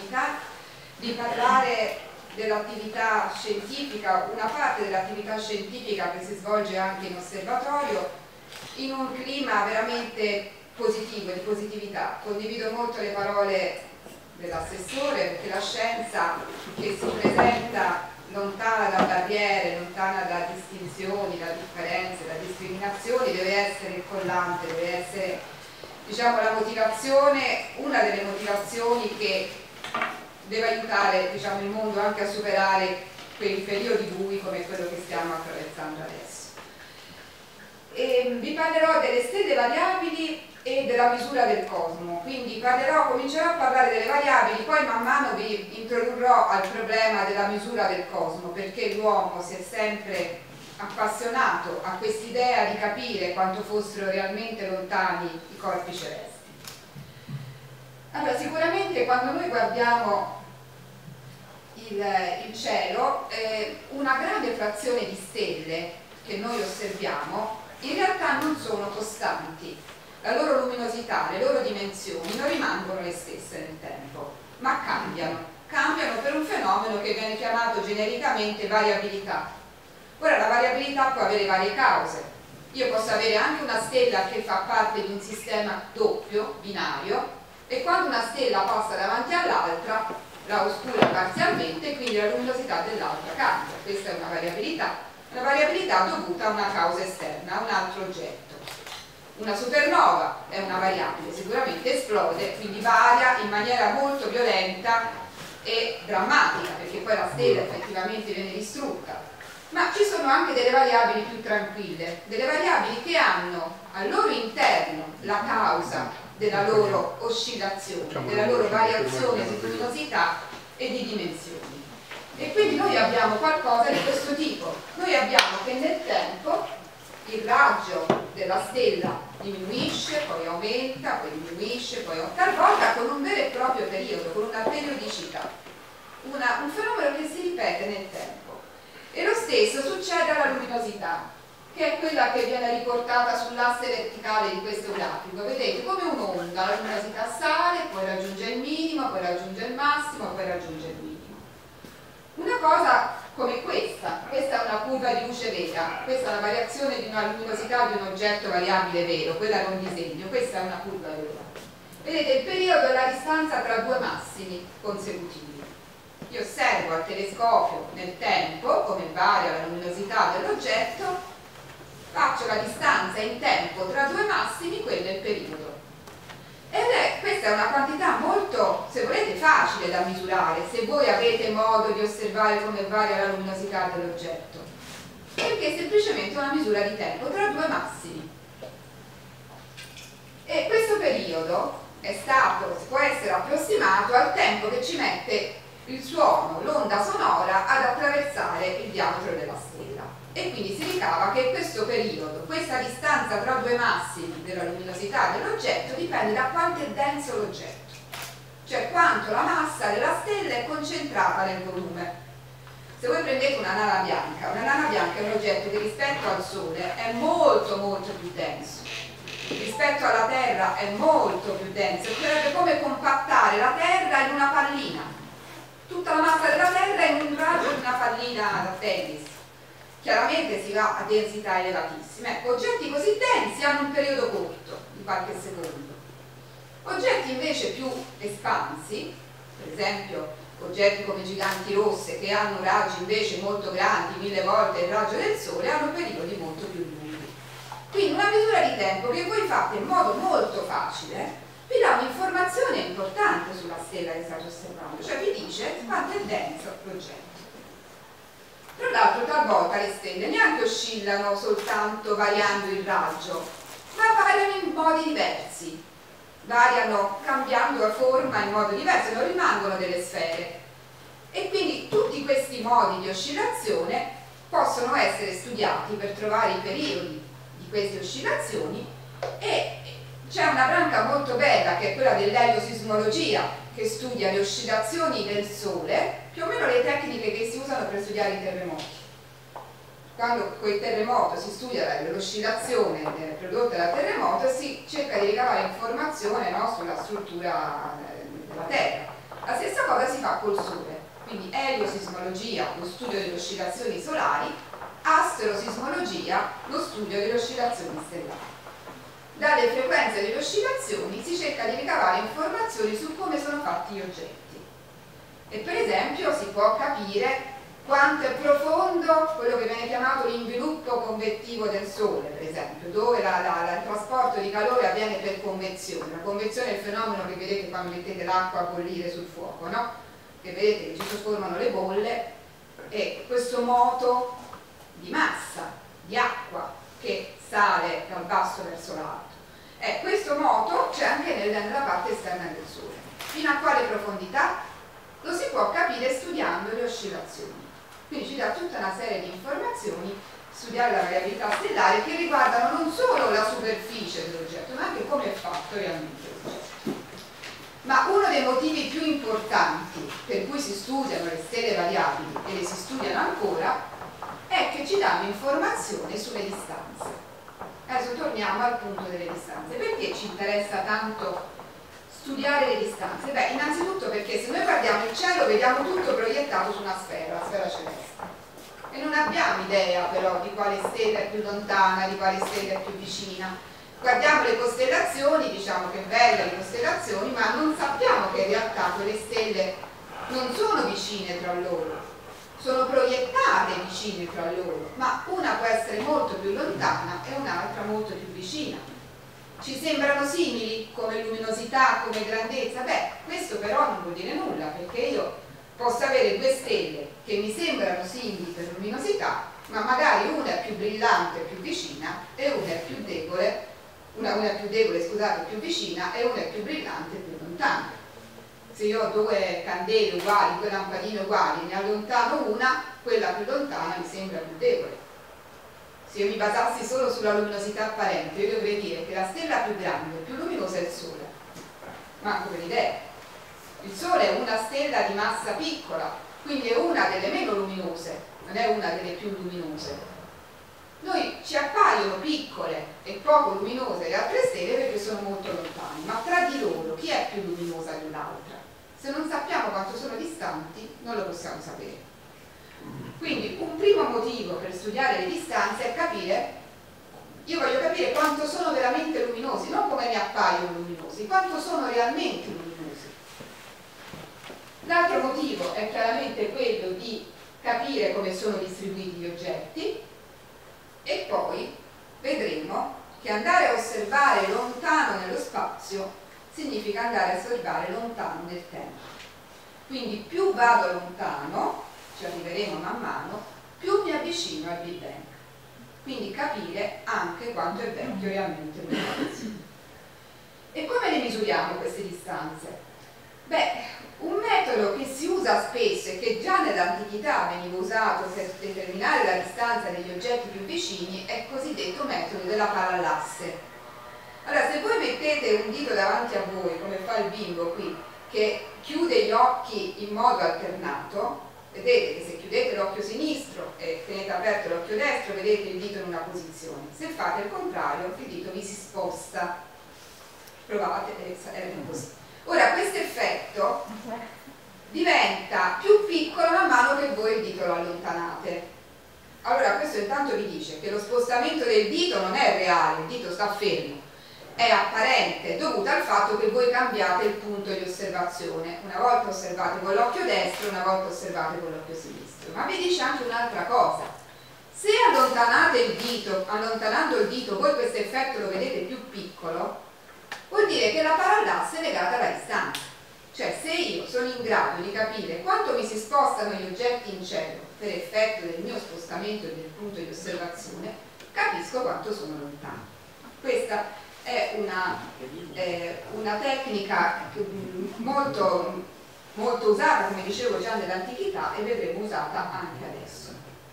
l'opportunità di parlare dell'attività scientifica, una parte dell'attività scientifica che si svolge anche in osservatorio, in un clima veramente positivo, di positività. Condivido molto le parole dell'assessore, perché la scienza che si presenta lontana da barriere, lontana da distinzioni, da differenze, da discriminazioni, deve essere il collante, deve essere, diciamo, la motivazione, una delle motivazioni che deve aiutare, diciamo, il mondo anche a superare quei periodi bui come quello che stiamo attraversando adesso. E vi parlerò delle stelle variabili e della misura del cosmo, quindi comincerò a parlare delle variabili, poi man mano vi introdurrò al problema della misura del cosmo, perché l'uomo si è sempre appassionato a quest'idea di capire quanto fossero realmente lontani i corpi celesti. Allora, sicuramente quando noi guardiamo il cielo, una grande frazione di stelle che noi osserviamo in realtà non sono costanti. La loro luminosità, le loro dimensioni non rimangono le stesse nel tempo, ma cambiano per un fenomeno che viene chiamato genericamente variabilità. Ora, la variabilità può avere varie cause. Io posso avere anche una stella che fa parte di un sistema doppio, binario, e quando una stella passa davanti all'altra la oscura parzialmente e quindi la luminosità dell'altra cambia. Questa è una variabilità dovuta a una causa esterna, a un altro oggetto. Una supernova è una variabile, sicuramente esplode, quindi varia in maniera molto violenta e drammatica, perché poi la stella effettivamente viene distrutta. Ma ci sono anche delle variabili più tranquille, delle variabili che hanno al loro interno la causa della loro oscillazione, della loro variazione di luminosità e di dimensioni. E quindi noi abbiamo qualcosa di questo tipo. Noi abbiamo che nel tempo il raggio della stella diminuisce, poi aumenta, poi diminuisce, poi talvolta con un vero e proprio periodo, con una periodicità, un fenomeno che si ripete nel tempo. E lo stesso succede alla luminosità, che è quella che viene riportata sull'asse verticale di questo grafico. Vedete, come un'onda, la luminosità sale, poi raggiunge il minimo, poi raggiunge il massimo, poi raggiunge il minimo. Una cosa come questa è una curva di luce vera, questa è la variazione di una luminosità di un oggetto variabile vero, quella era un disegno, questa è una curva vera. Vedete, il periodo è la distanza tra due massimi consecutivi. Io osservo al telescopio nel tempo come varia la luminosità dell'oggetto, faccio la distanza in tempo tra due massimi, quello è il periodo. Questa è una quantità molto, se volete, facile da misurare, se voi avete modo di osservare come varia la luminosità dell'oggetto, perché è semplicemente una misura di tempo tra due massimi. E questo periodo può essere approssimato al tempo che ci mette il suono, l'onda sonora, ad attraversare il diametro della stella. E quindi si ricava che questo periodo, questa distanza tra due massimi della luminosità dell'oggetto, dipende da quanto è denso l'oggetto, cioè quanto la massa della stella è concentrata nel volume. Se voi prendete una nana bianca è un oggetto che rispetto al Sole è molto molto più denso, rispetto alla Terra è molto più denso, sarebbe come compattare la Terra in una pallina, tutta la massa della Terra in un raggio di una pallina da tennis. Chiaramente si va a densità elevatissime. Ecco, oggetti così densi hanno un periodo corto, di qualche secondo. Oggetti invece più espansi, per esempio oggetti come giganti rosse che hanno raggi invece molto grandi, 1000 volte il raggio del Sole, hanno periodi molto più lunghi. Quindi una misura di tempo che voi fate in modo molto facile vi dà un'informazione importante sulla stella che state osservando, cioè vi dice quanto è denso l'oggetto. Tra l'altro talvolta le stelle neanche oscillano soltanto variando il raggio, ma variano in modi diversi, variano cambiando la forma in modo diverso, non rimangono delle sfere. E quindi tutti questi modi di oscillazione possono essere studiati per trovare i periodi di queste oscillazioni, e c'è una branca molto bella che è quella dell'eliosismologia, che studia le oscillazioni del Sole, più o meno le tecniche che si usano per studiare i terremoti. Quando con il terremoto si studia l'oscillazione prodotta dal terremoto, si cerca di ricavare informazione, no, sulla struttura della Terra. La stessa cosa col Sole, quindi eliosismologia, lo studio delle oscillazioni solari, asterosismologia, lo studio delle oscillazioni stellari. Dalle frequenze delle oscillazioni si cerca di ricavare informazioni su come sono fatti gli oggetti e per esempio si può capire quanto è profondo quello che viene chiamato l'inviluppo convettivo del Sole, per esempio, dove il trasporto di calore avviene per convezione. La convezione è il fenomeno che vedete quando mettete l'acqua a bollire sul fuoco, no? Che vedete che ci si formano le bolle e questo moto di massa, di acqua che sale dal basso verso l'alto. Questo moto c'è anche nella parte esterna del Sole. Fino a quale profondità? Lo si può capire studiando le oscillazioni. Quindi ci dà tutta una serie di informazioni, studiare la variabilità stellare, che riguardano non solo la superficie dell'oggetto, ma anche come è fatto realmente l'oggetto. Ma uno dei motivi più importanti per cui si studiano le stelle variabili e le si studiano ancora è che ci danno informazioni sulle distanze. Adesso torniamo al punto delle distanze. Perché ci interessa tanto studiare le distanze? Beh, innanzitutto perché se noi guardiamo il cielo vediamo tutto proiettato su una sfera, la sfera celeste, e non abbiamo idea però di quale stella è più lontana, di quale stella è più vicina. Guardiamo le costellazioni, diciamo che belle le costellazioni, ma non sappiamo che in realtà quelle stelle non sono vicine tra loro, sono proiettate vicine tra loro, ma una può essere molto più lontana e un'altra molto più vicina. Ci sembrano simili come luminosità, come grandezza? Beh, questo però non vuol dire nulla, perché io posso avere due stelle che mi sembrano simili per luminosità, ma magari una è più brillante, più vicina, e una è più debole, più vicina, e una è più brillante, più lontana. Se io ho due candele uguali, due lampadine uguali, ne allontano una, quella più lontana mi sembra più debole. Se io mi basassi solo sulla luminosità apparente, io dovrei dire che la stella più grande, più luminosa è il Sole. Ma come l'idea? Il Sole è una stella di massa piccola, quindi è una delle meno luminose, non è una delle più luminose. Noi ci appaiono piccole e poco luminose le altre stelle perché sono molto lontane, ma tra di loro chi è più luminosa dell'altra? Se non sappiamo quanto sono distanti, non lo possiamo sapere. Quindi un primo motivo per studiare le distanze è capire, io voglio capire quanto sono veramente luminosi, non come mi appaiono luminosi, quanto sono realmente luminosi. L'altro motivo è chiaramente quello di capire come sono distribuiti gli oggetti e poi vedremo che andare a osservare lontano nello spazio significa andare a osservare lontano nel tempo. Quindi più vado lontano, ci arriveremo man mano, più mi avvicino al Big Bang. Quindi capire anche quanto è vecchio realmente l'universo. E come le misuriamo queste distanze? Beh, un metodo che si usa spesso e che già nell'antichità veniva usato per determinare la distanza degli oggetti più vicini è il cosiddetto metodo della parallasse. Allora, se voi mettete un dito davanti a voi, come fa il bimbo qui, che chiude gli occhi in modo alternato, vedete che se chiudete l'occhio sinistro e tenete aperto l'occhio destro, vedete il dito in una posizione. Se fate il contrario, il dito vi si sposta. Provate, è così. Ora, questo effetto diventa più piccolo man mano che voi il dito lo allontanate. Allora, questo intanto vi dice che lo spostamento del dito non è reale, il dito sta fermo, è apparente, dovuto al fatto che voi cambiate il punto di osservazione. Una volta osservate con l'occhio destro, una volta osservate con l'occhio sinistro. Ma vi dice anche un'altra cosa. Se allontanate il dito, allontanando il dito, voi questo effetto lo vedete più piccolo, vuol dire che la parallasse è legata alla distanza. Cioè, se io sono in grado di capire quanto mi si spostano gli oggetti in cielo per effetto del mio spostamento e del punto di osservazione, capisco quanto sono lontano. Questa è una tecnica molto, molto usata, come dicevo, già nell'antichità e vedremo usata anche adesso.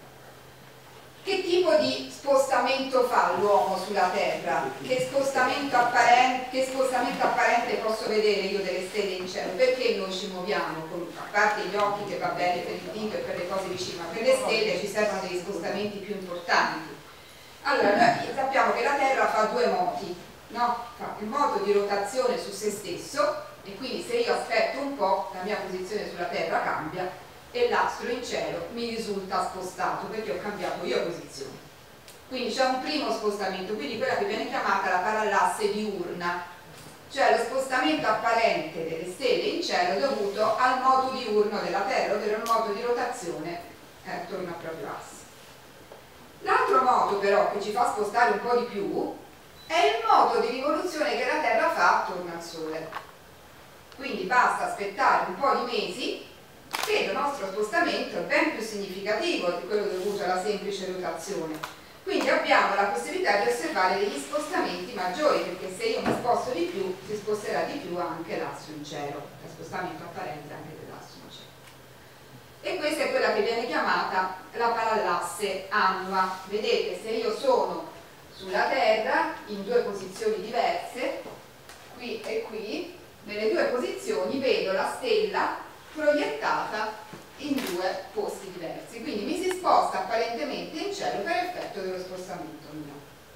Che tipo di spostamento fa l'uomo sulla Terra? Che spostamento apparente posso vedere io delle stelle in cielo? Perché noi ci muoviamo? A parte gli occhi, che va bene per il dito e per le cose vicine, ma per le stelle ci servono degli spostamenti più importanti. Allora, noi sappiamo che la Terra fa due moti, no? Fa il moto di rotazione su se stesso e quindi se io aspetto un po' la mia posizione sulla Terra cambia e l'astro in cielo mi risulta spostato perché ho cambiato io posizione. Quindi c'è un primo spostamento, quindi quella che viene chiamata la parallasse diurna, cioè lo spostamento apparente delle stelle in cielo dovuto al moto diurno della Terra, ovvero il moto di rotazione attorno al proprio asse. L'altro moto però che ci fa spostare un po' di più è il moto di rivoluzione che la Terra fa attorno al Sole. Quindi basta aspettare un po' di mesi che il nostro spostamento è ben più significativo di quello dovuto alla semplice rotazione. Quindi abbiamo la possibilità di osservare degli spostamenti maggiori, perché se io mi sposto di più, si sposterà di più anche l'astro in cielo, lo spostamento apparente anche dell'astro in cielo. E questa è quella che viene chiamata la parallasse annua. Vedete, se io sono sulla Terra in due posizioni diverse, qui e qui, nelle due posizioni vedo la stella proiettata in due posti diversi, quindi mi si sposta apparentemente in cielo per effetto dello spostamento mio.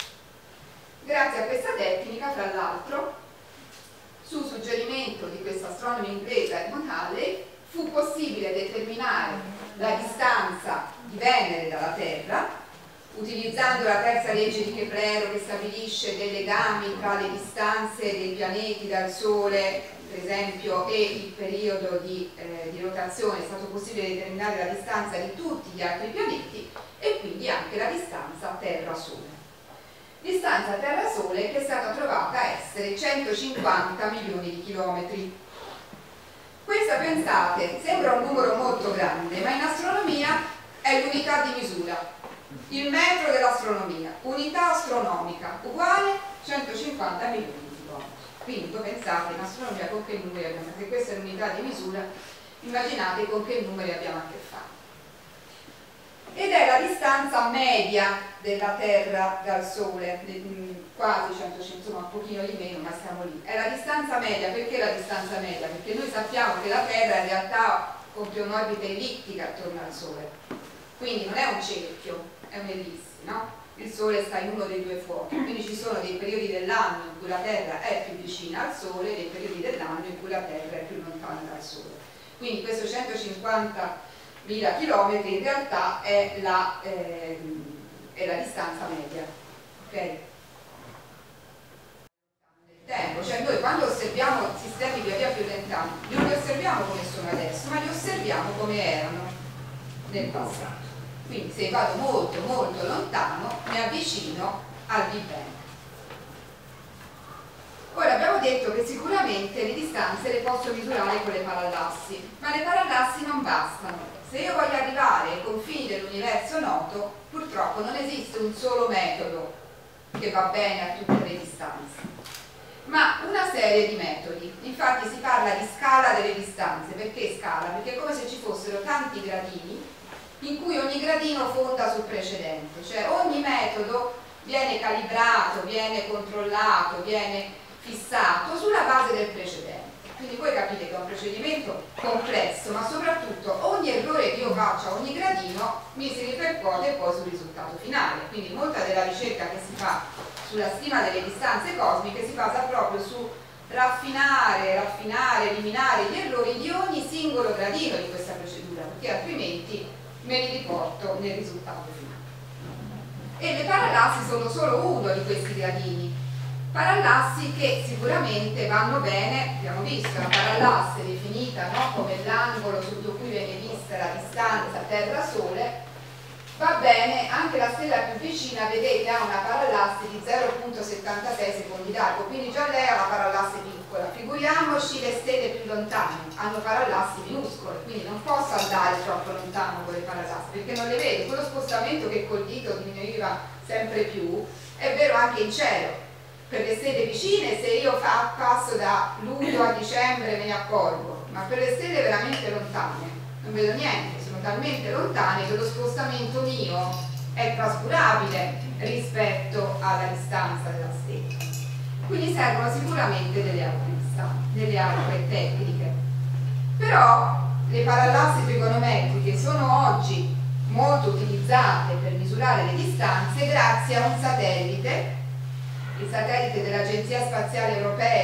Grazie a questa tecnica, fra l'altro, su suggerimento di questo astronomo inglese Edmund Halley, fu possibile determinare la distanza di Venere dalla Terra utilizzando la terza legge di Keplero, che stabilisce dei legami tra le distanze dei pianeti dal Sole, per esempio, e il periodo di rotazione. È stato possibile determinare la distanza di tutti gli altri pianeti e quindi anche la distanza Terra-Sole. Distanza Terra-Sole che è stata trovata essere 150 milioni di chilometri. Questa, pensate, sembra un numero molto grande, ma in astronomia è l'unità di misura. Il metro dell'astronomia, unità astronomica, uguale 150 milioni di chilometri. Quindi voi pensate in astronomia con che numeri abbiamo, se questa è l'unità di misura, immaginate con che numeri abbiamo a che fare. Ed è la distanza media della Terra dal Sole, quasi 150, insomma un pochino di meno, ma siamo lì. È la distanza media. Perché la distanza media? Perché noi sappiamo che la Terra in realtà compie un'orbita ellittica attorno al Sole, quindi non è un cerchio, è un'ellissi, no? Il Sole sta in uno dei due fuochi, quindi ci sono dei periodi dell'anno in cui la Terra è più vicina al Sole e dei periodi dell'anno in cui la Terra è più lontana dal Sole. Quindi questo 150.000 chilometri in realtà è la distanza media, ok? Tempo, cioè noi quando osserviamo sistemi via via più lontani non li osserviamo come sono adesso, ma li osserviamo come erano nel passato. Quindi se vado molto molto lontano mi avvicino al Big Bang. Ora abbiamo detto che sicuramente le distanze le posso misurare con le parallassi, ma le parallassi non bastano. Se io voglio arrivare ai confini dell'universo noto, purtroppo non esiste un solo metodo che va bene a tutte le distanze, ma una serie di metodi. Infatti si parla di scala delle distanze. Perché scala? Perché è come se ci fossero tanti gradini in cui ogni gradino fonda sul precedente, cioè ogni metodo viene calibrato, viene controllato, viene fissato sulla base del precedente. Quindi voi capite che è un procedimento complesso, ma soprattutto ogni errore che io faccia a ogni gradino mi si ripercuote poi sul risultato finale. Quindi molta della ricerca che si fa sulla stima delle distanze cosmiche si basa proprio su raffinare, eliminare gli errori di ogni singolo gradino di questa procedura, perché altrimenti me li riporto nel risultato finale. E le parallassi sono solo uno di questi gradini. Parallassi che sicuramente vanno bene, abbiamo visto, la parallasse definita, no, come l'angolo sotto cui viene vista la distanza Terra-Sole, va bene, anche la stella più vicina, vedete, ha una parallasse di 0,76 secondi d'arco, quindi già lei ha una parallasse piccola. Figuriamoci le stelle più lontane, hanno parallassi minuscole, quindi non posso andare troppo lontano con le parallassi, perché non le vedo. Quello spostamento che col dito diminuiva sempre più è vero anche in cielo. Per le stelle vicine, se io passo da luglio a dicembre me ne accorgo, ma per le stelle veramente lontane non vedo niente, sono talmente lontane che lo spostamento mio è trascurabile rispetto alla distanza della stella. Quindi servono sicuramente delle altre tecniche. Però le parallassi trigonometriche sono oggi molto utilizzate per misurare le distanze grazie a un satellite, il satellite dell'Agenzia Spaziale Europea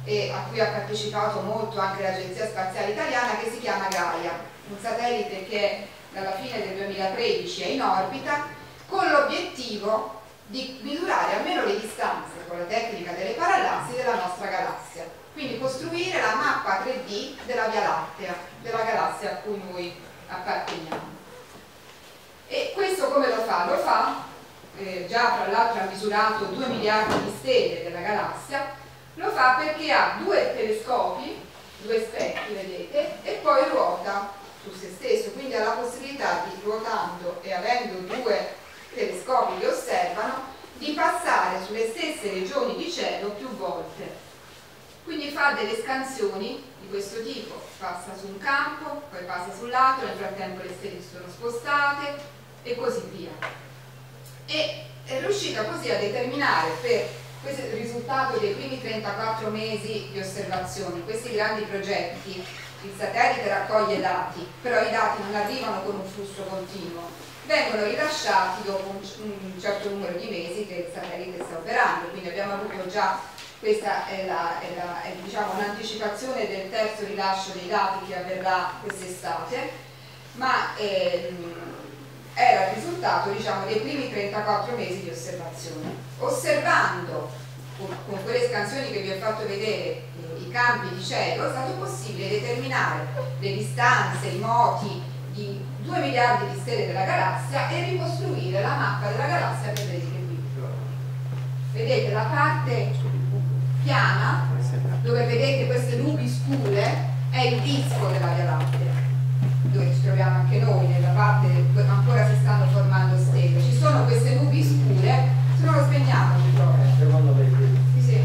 e a cui ha partecipato molto anche l'Agenzia Spaziale Italiana, che si chiama Gaia, un satellite che dalla fine del 2013 è in orbita, con l'obiettivo di misurare almeno le distanze con la tecnica delle parallassi della nostra galassia, quindi costruire la mappa 3D della Via Lattea, della galassia a cui noi apparteniamo. E questo come lo fa? Lo fa, già tra l'altro ha misurato 2 miliardi di stelle della galassia, lo fa perché ha 2 telescopi, 2 specchi, vedete, e poi ruota su se stesso, quindi ha la possibilità di, ruotando e avendo 2 telescopi che osservano, di passare sulle stesse regioni di cielo più volte. Quindi fa delle scansioni di questo tipo, passa su un campo, poi passa sull'altro, nel frattempo le stelle si sono spostate e così via. E è riuscita così a determinare, per questo è il risultato dei primi 34 mesi di osservazioni, questi grandi progetti. Il satellite raccoglie dati, però i dati non arrivano con un flusso continuo, vengono rilasciati dopo un certo numero di mesi che il satellite sta operando, quindi abbiamo avuto già, questa è diciamo, un'anticipazione del terzo rilascio dei dati che avverrà quest'estate, ma era il risultato, diciamo, dei primi 34 mesi di osservazione. Osservando con quelle scansioni che vi ho fatto vedere i campi di cielo, è stato possibile determinare le distanze, i moti di 2 miliardi di stelle della galassia e ricostruire la mappa della galassia che vedete qui. Vedete la parte piana, dove vedete queste nubi scure, è il disco della Via Lattea, dove ci troviamo anche noi, nella parte dove ancora si stanno formando stelle. Ci sono queste nubi scure, se no lo spegniamo il microfono. Secondo me Sì, sì.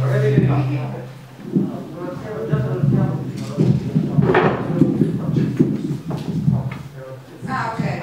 Ah, ok.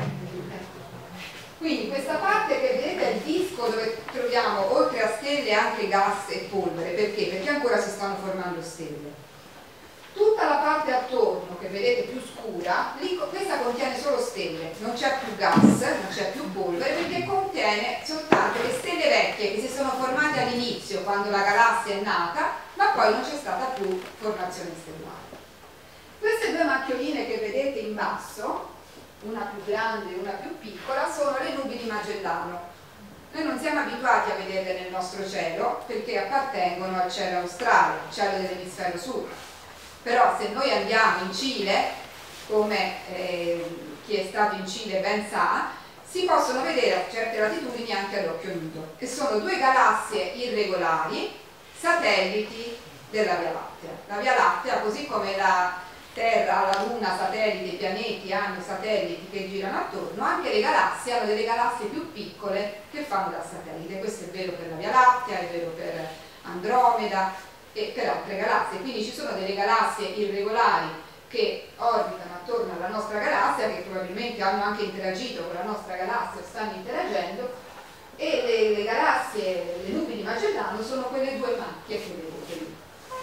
Quindi questa parte che vedete è il disco dove troviamo oltre a stelle anche gas e polvere. Perché? Perché ancora si stanno formando stelle. Tutta la parte attorno che vedete più scura, lì, questa contiene solo stelle, non c'è più gas, non c'è più polvere, perché contiene soltanto le stelle vecchie che si sono formate all'inizio quando la galassia è nata, ma poi non c'è stata più formazione stellare. Queste 2 macchioline che vedete in basso, una più grande e una più piccola, sono le nubi di Magellano. Noi non siamo abituati a vederle nel nostro cielo perché appartengono al cielo australe, al cielo dell'emisfero sud. Però se noi andiamo in Cile, come chi è stato in Cile ben sa, si possono vedere a certe latitudini anche all'occhio nudo. E sono 2 galassie irregolari, satelliti della Via Lattea. La Via Lattea, così come la Terra, la Luna, satelliti, i pianeti hanno satelliti che girano attorno, anche le galassie hanno delle galassie più piccole che fanno da satellite. Questo è vero per la Via Lattea, è vero per Andromeda e per altre galassie. Quindi ci sono delle galassie irregolari che orbitano attorno alla nostra galassia, che probabilmente hanno anche interagito con la nostra galassia o stanno interagendo, e le galassie, le nubi di Magellano sono quelle 2 macchie che vedete lì.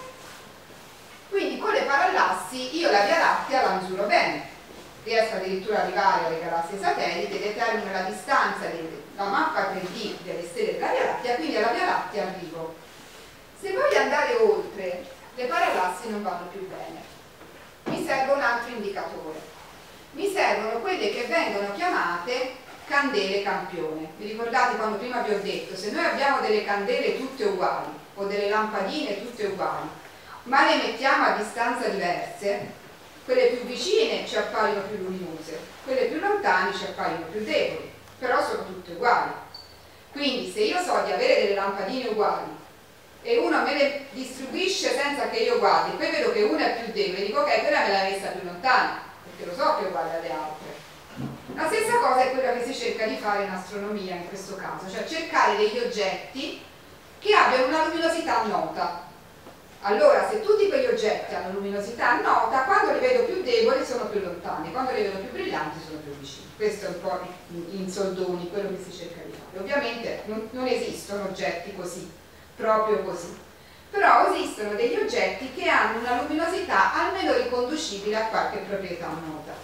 Quindi con le parallassi io la Via Lattea la misuro bene, riesco addirittura ad arrivare alle galassie satellite, determino la distanza, la mappa 3D delle stelle della Via Lattea, quindi alla Via Lattea arrivo. Se voglio andare oltre, le parallassi non vanno più bene. Mi serve un altro indicatore. Mi servono quelle che vengono chiamate candele campione. Vi ricordate quando prima vi ho detto, se noi abbiamo delle candele tutte uguali o delle lampadine tutte uguali, ma le mettiamo a distanze diverse, quelle più vicine ci appaiono più luminose, quelle più lontane ci appaiono più deboli, però sono tutte uguali. Quindi se io so di avere delle lampadine uguali e uno me le distribuisce senza che io guardi, poi vedo che una è più debole, dico ok, quella me l'ha messa più lontana, perché lo so che è uguale alle altre. La stessa cosa è quella che si cerca di fare in astronomia in questo caso, cioè cercare degli oggetti che abbiano una luminosità nota. Allora, se tutti quegli oggetti hanno luminosità nota, quando li vedo più deboli sono più lontani, quando li vedo più brillanti sono più vicini. Questo è un po' in soldoni quello che si cerca di fare. Ovviamente non esistono oggetti così, proprio così, però esistono degli oggetti che hanno una luminosità almeno riconducibile a qualche proprietà nota.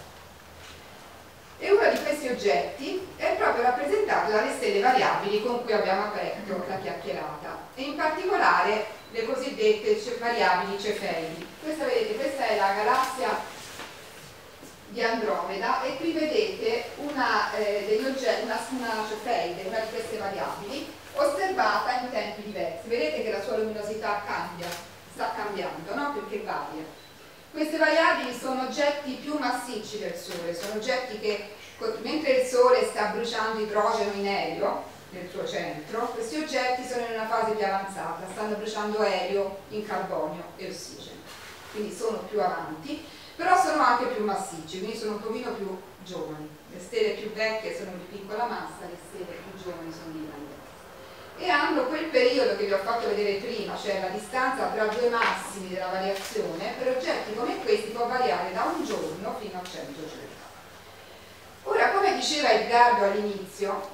E uno di questi oggetti è proprio rappresentato dalle stelle variabili con cui abbiamo aperto la chiacchierata, e in particolare le cosiddette variabili cefeidi. Vedete, questa è la galassia di Andromeda e qui vedete una cefeide, una di queste variabili, osservata in tempi diversi. Vedete che la sua luminosità cambia, sta cambiando, no? Perché varia. Queste variabili sono oggetti più massicci del Sole, sono oggetti che, mentre il Sole sta bruciando idrogeno in elio nel suo centro, questi oggetti sono in una fase più avanzata, stanno bruciando elio in carbonio e ossigeno, quindi sono più avanti, però sono anche più massicci, quindi sono un pochino più giovani. Le stelle più vecchie sono di piccola massa, le stelle più giovani sono di grande massa. E hanno quel periodo che vi ho fatto vedere prima, cioè la distanza tra due massimi della variazione, per oggetti come questi può variare da un giorno fino a 100 giorni. Ora, come diceva Edgardo all'inizio,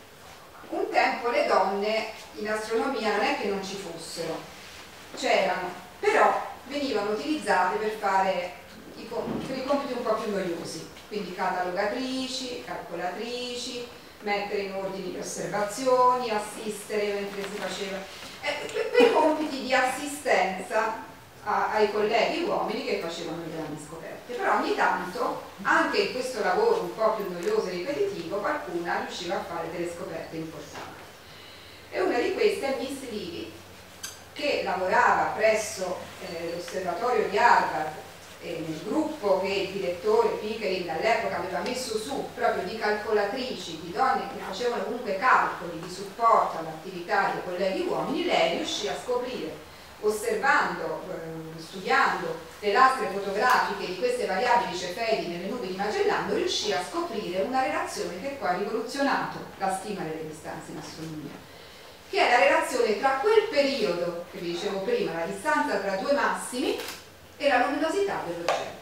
un tempo le donne in astronomia non è che non ci fossero, c'erano, però venivano utilizzate per fare i compiti un po' più noiosi, quindi catalogatrici, calcolatrici, mettere in ordine le osservazioni, assistere mentre si faceva quei compiti di assistenza ai colleghi uomini che facevano le grandi scoperte. Però ogni tanto, anche in questo lavoro un po' più noioso e ripetitivo, qualcuna riusciva a fare delle scoperte importanti. E una di queste è Miss Livy, che lavorava presso l'osservatorio di Harvard nel gruppo che il direttore Pickering all'epoca aveva messo su, proprio di calcolatrici, di donne che facevano comunque calcoli di supporto all'attività dei colleghi uomini. Lei riuscì a scoprire, osservando, studiando le lastre fotografiche di queste variabili cefeidi nelle nubi di Magellano, riuscì a scoprire una relazione che poi ha rivoluzionato la stima delle distanze in astronomia, che è la relazione tra quel periodo che vi dicevo prima, la distanza tra due massimi, e la luminosità dell'oggetto.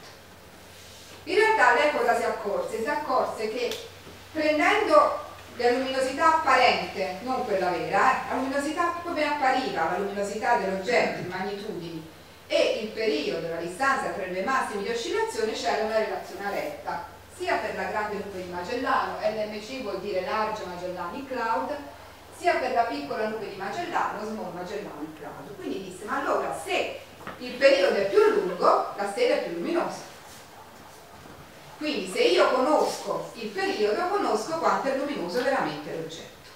In realtà lei cosa si accorse? Si accorse che prendendo la luminosità apparente, non quella vera, la luminosità come appariva, la luminosità dell'oggetto in magnitudini, e il periodo, la distanza tra i due massimi di oscillazione, c'era una relazione retta, sia per la grande nube di Magellano, LMC vuol dire Large Magellanic Cloud, sia per la piccola nube di Magellano, Small Magellanic Cloud. Quindi disse, ma allora se il periodo è più lungo, la stella è più luminosa. Quindi se io conosco il periodo, conosco quanto è luminoso veramente l'oggetto.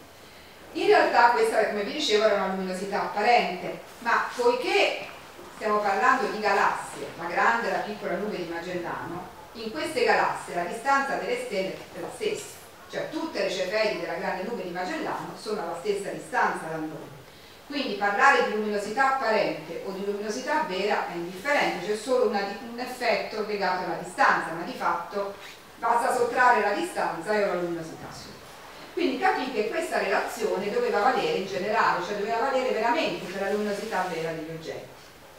In realtà questa, come vi dicevo, era una luminosità apparente, ma poiché stiamo parlando di galassie, la grande e la piccola nube di Magellano, in queste galassie la distanza delle stelle è la stessa, cioè tutte le cefeidi della grande nube di Magellano sono alla stessa distanza da noi. Quindi parlare di luminosità apparente o di luminosità vera è indifferente, c'è solo un effetto legato alla distanza, ma di fatto basta sottrarre la distanza e ho la luminosità sola. Quindi capì che questa relazione doveva valere in generale, cioè doveva valere veramente per la luminosità vera degli oggetti.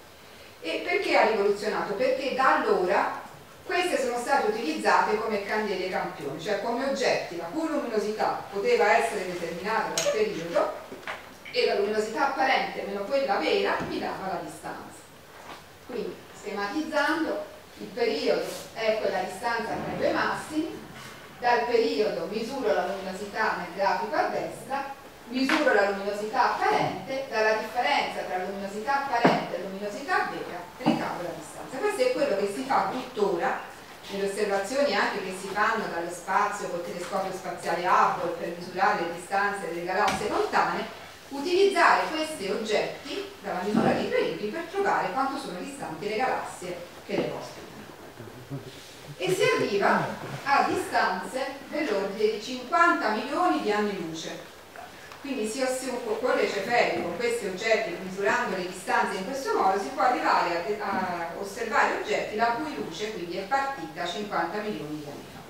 E perché ha rivoluzionato? Perché da allora queste sono state utilizzate come candele campioni, cioè come oggetti la cui luminosità poteva essere determinata dal periodo, e la luminosità apparente meno quella vera mi dava la distanza. Quindi, schematizzando, il periodo è quella distanza tra i due massimi, dal periodo misuro la luminosità nel grafico a destra, misuro la luminosità apparente, dalla differenza tra luminosità apparente e luminosità vera ricavo la distanza. Questo è quello che si fa tuttora nelle osservazioni anche che si fanno dallo spazio col telescopio spaziale Hubble per misurare le distanze delle galassie lontane, utilizzare questi oggetti dalla misura dei periodi per trovare quanto sono distanti le galassie che le ospitano. E si arriva a distanze dell'ordine di 50 milioni di anni luce. Quindi si osserva con le cefeidi, con questi oggetti, misurando le distanze in questo modo, si può arrivare a osservare oggetti la cui luce quindi è partita 50 milioni di anni fa.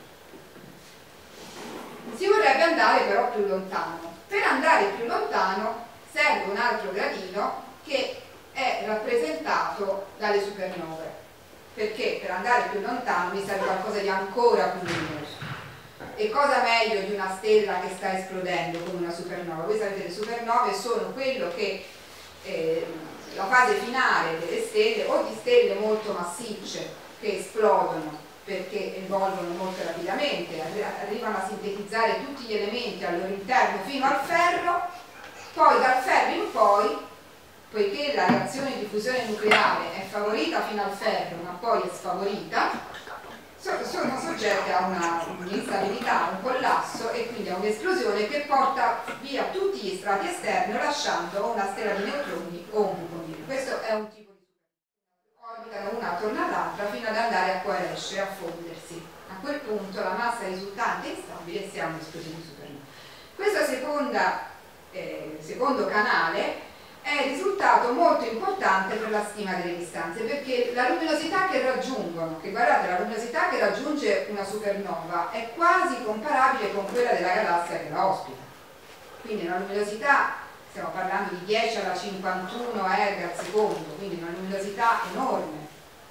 Si vorrebbe andare però più lontano. Per andare più lontano serve un altro gradino che è rappresentato dalle supernove, perché per andare più lontano mi serve qualcosa di ancora più luminoso. E cosa meglio di una stella che sta esplodendo come una supernova? Voi sapete, le supernove sono quello che la fase finale delle stelle, o di stelle molto massicce che esplodono perché evolvono molto rapidamente, arrivano a sintetizzare tutti gli elementi al loro interno fino al ferro, poi dal ferro in poi poiché la reazione di fusione nucleare è favorita fino al ferro ma poi è sfavorita, sono soggette a un'instabilità, a un collasso e quindi a un'esplosione che porta via tutti gli strati esterni lasciando o una stella di neutroni o un buco nero. Questo è un tipo di supernova. Orbitano una attorno all'altra fino ad andare a coalescere, a fondersi. A quel punto la massa risultante è instabile e si ha un'esplosione di supernova. Questo secondo canale è risultato molto importante per la stima delle distanze, perché la luminosità che raggiungono, che guardate, la luminosità che raggiunge una supernova è quasi comparabile con quella della galassia che la ospita. Quindi una luminosità, stiamo parlando di 10 alla 51 erg al secondo, quindi una luminosità enorme,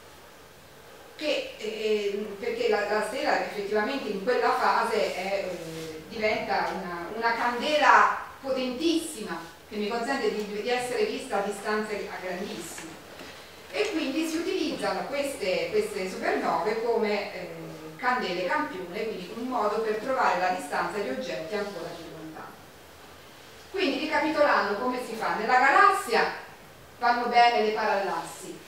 perché la stella effettivamente in quella fase diventa una candela potentissima, che mi consente di essere vista a distanze grandissime, e quindi si utilizzano queste supernove come candele campione, quindi un modo per trovare la distanza di oggetti ancora più lontani. Quindi ricapitolando come si fa, nella galassia vanno bene le parallassi,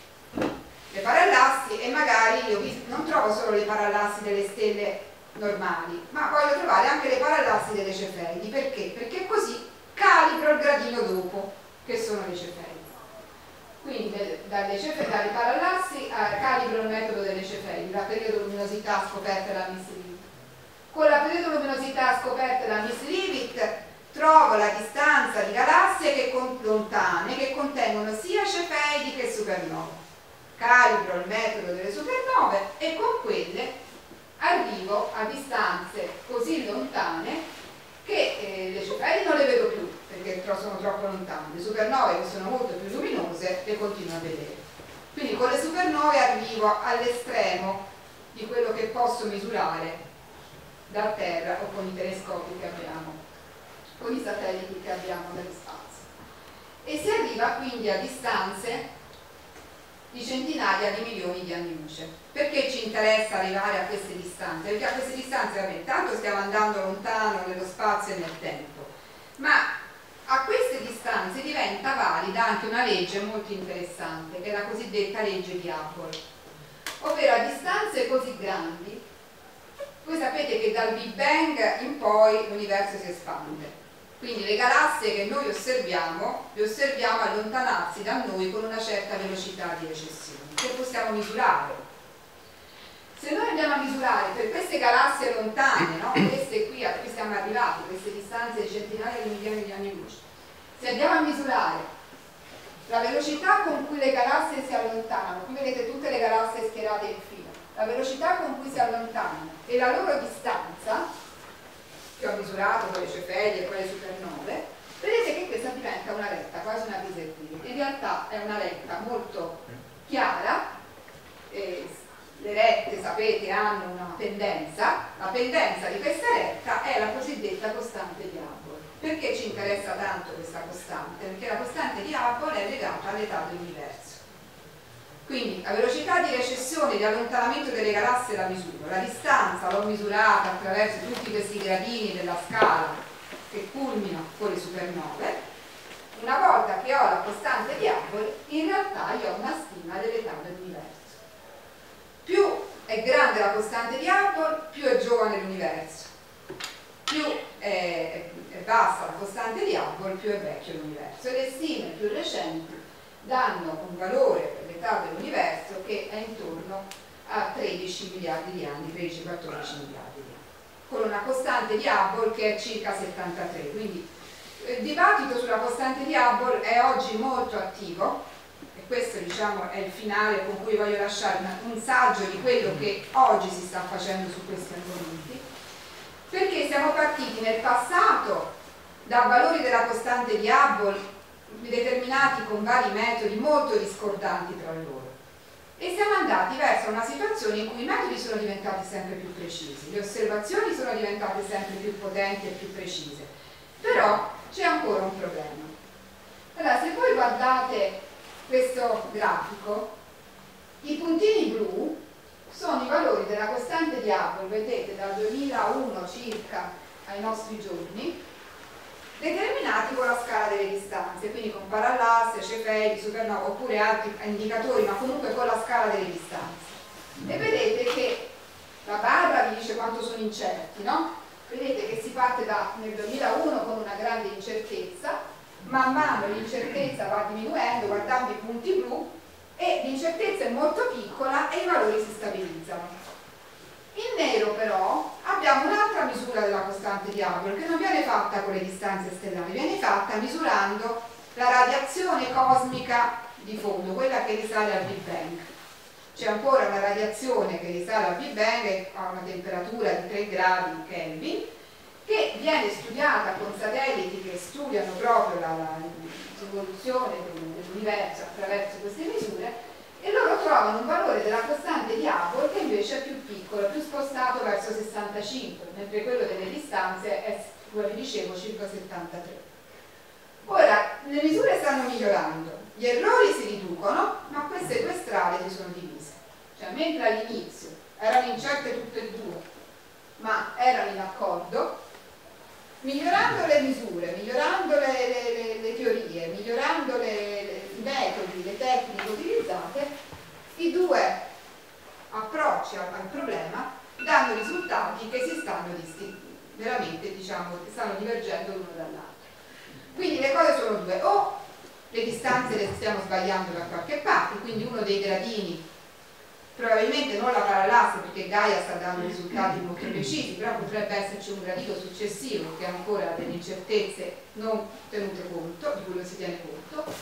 e magari io non trovo solo le parallassi delle stelle normali, ma voglio trovare anche le parallassi delle cefeidi. Perché? Perché così calibro il gradino dopo, che sono le cefeidi. Quindi dalle parallassi calibro il metodo delle cefeidi, la periodo luminosità scoperta da Miss Leavitt. Con la periodo luminosità scoperta da Miss Leavitt trovo la distanza di galassie lontane che contengono sia cefeidi che supernove. Calibro il metodo delle supernove e con quelle arrivo a distanze così lontane che le cefeidi non le vedo più perché sono troppo lontane. Le supernove, che sono molto più luminose, le continuo a vedere. Quindi con le supernove arrivo all'estremo di quello che posso misurare da terra o con i telescopi che abbiamo, con i satelliti che abbiamo nello spazio, e si arriva quindi a distanze di centinaia di milioni di anni luce. Perché ci interessa arrivare a queste distanze? Perché a queste distanze tanto stiamo andando lontano nello spazio e nel tempo, ma a queste distanze diventa valida anche una legge molto interessante, che è la cosiddetta legge di Hubble, ovvero a distanze così grandi. Voi sapete che dal Big Bang in poi l'universo si espande, quindi le galassie che noi osserviamo, le osserviamo allontanarsi da noi con una certa velocità di recessione, che possiamo misurare. Se noi andiamo a misurare per queste galassie lontane, no? Queste qui a cui siamo arrivati, queste distanze di centinaia di milioni di anni luce, se andiamo a misurare la velocità con cui le galassie si allontanano, qui vedete tutte le galassie schierate in fila, la velocità con cui si allontanano e la loro distanza, che ho misurato con le cefeidi e con le supernove, vedete che questa diventa una retta, quasi una bisettina. In realtà è una retta molto chiara, le rette, sapete, hanno una pendenza, la pendenza di questa retta è la cosiddetta costante di Hubble. Perché ci interessa tanto questa costante? Perché la costante di Hubble è legata all'età dell'universo. Quindi la velocità di recessione, di allontanamento delle galassie la misuro, la distanza l'ho misurata attraverso tutti questi gradini della scala che culminano con le supernove. Una volta che ho la costante di Hubble, in realtà io ho una stima dell'età dell'universo. Più è grande la costante di Hubble, più è giovane l'universo. Più è bassa la costante di Hubble, più è vecchio l'universo. E le stime più recenti danno un valore per l'età dell'universo che è intorno a 13 miliardi di anni, 13-14 miliardi di anni, con una costante di Hubble che è circa 73. Quindi il dibattito sulla costante di Hubble è oggi molto attivo, e questo, diciamo, è il finale con cui voglio lasciare un saggio di quello che oggi si sta facendo su questi argomenti, perché siamo partiti nel passato da valori della costante di Hubble determinati con vari metodi molto discordanti tra loro, e siamo andati verso una situazione in cui i metodi sono diventati sempre più precisi, le osservazioni sono diventate sempre più potenti e più precise, però c'è ancora un problema. Allora, se voi guardate questo grafico, i puntini blu sono i valori della costante di Hubble, vedete, dal 2001 circa ai nostri giorni, determinati con la scala delle distanze, quindi con parallasse, cefeidi, supernova oppure altri indicatori, ma comunque con la scala delle distanze. E vedete che la barra vi dice quanto sono incerti, no? Vedete che si parte nel 2001 con una grande incertezza, man mano l'incertezza va diminuendo guardando i punti blu e l'incertezza è molto piccola e i valori si stabilizzano. In nero però abbiamo un'altra misura della costante di Hubble che non viene fatta con le distanze stellari, viene fatta misurando la radiazione cosmica di fondo, quella che risale al Big Bang. C'è ancora una radiazione che risale al Big Bang e ha una temperatura di 3 gradi Kelvin, che viene studiata con satelliti che studiano proprio l'evoluzione dell'universo attraverso queste misure, e loro trovano un valore della costante di Hubble che invece è più piccolo, più spostato verso 65, mentre quello delle distanze è, come vi dicevo, circa 73. Ora, le misure stanno migliorando, gli errori si riducono, ma queste due strade si sono divise. Cioè, mentre all'inizio erano incerte tutte e due, ma erano in accordo, migliorando le misure, migliorando le teorie, migliorando i metodi, le tecniche utilizzate, i due approcci al problema danno risultati che si stanno veramente, diciamo, che stanno divergendo l'uno dall'altro. Quindi le cose sono due: o le distanze le stiamo sbagliando da qualche parte, quindi uno dei gradini, probabilmente non la parallasse perché Gaia sta dando risultati molto precisi, però potrebbe esserci un gradino successivo che ha ancora delle incertezze non tenute conto, di cui non si tiene conto,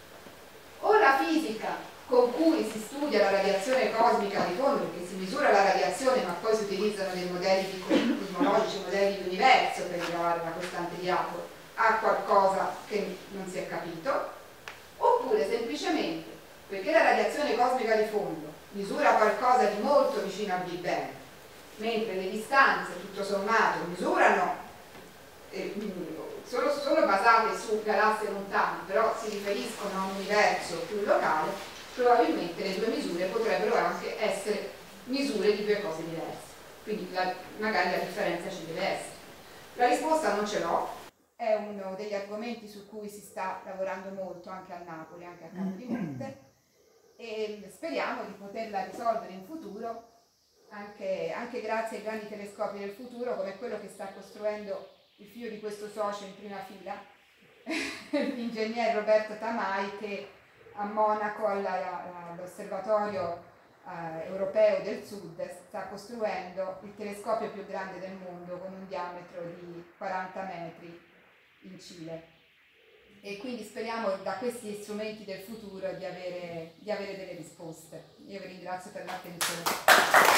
o la fisica con cui si studia la radiazione cosmica di fondo, perché si misura la radiazione ma poi si utilizzano dei modelli cosmologici, modelli di universo per rilevare la costante di Hubble, ha qualcosa che non si è capito, oppure semplicemente perché la radiazione cosmica di fondo misura qualcosa di molto vicino al Big Bang, mentre le distanze tutto sommato misurano, sono basate su galassie lontane, però si riferiscono a un universo più locale, probabilmente le due misure potrebbero anche essere misure di due cose diverse, quindi magari la differenza ci deve essere. La risposta non ce l'ho, è uno degli argomenti su cui si sta lavorando molto anche a Napoli, anche a Capodimonte, e speriamo di poterla risolvere in futuro anche grazie ai grandi telescopi del futuro come quello che sta costruendo il figlio di questo socio in prima fila, l'ingegnere Roberto Tamai, che a Monaco all'osservatorio europeo del sud sta costruendo il telescopio più grande del mondo con un diametro di 40 metri in Cile. E quindi speriamo da questi strumenti del futuro di avere delle risposte. Io vi ringrazio per l'attenzione.